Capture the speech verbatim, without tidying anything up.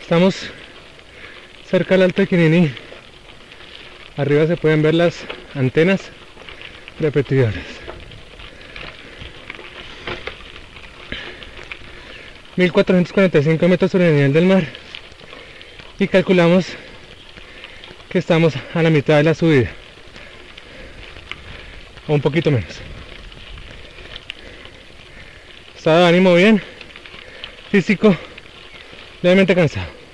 Estamos cerca del Alto de Quininí. Arriba se pueden ver las antenas repetidoras. mil cuatrocientos cuarenta y cinco metros sobre el nivel del mar. Y calculamos que estamos a la mitad de la subida. O un poquito menos. Estado de ánimo bien. Físico levemente cansado.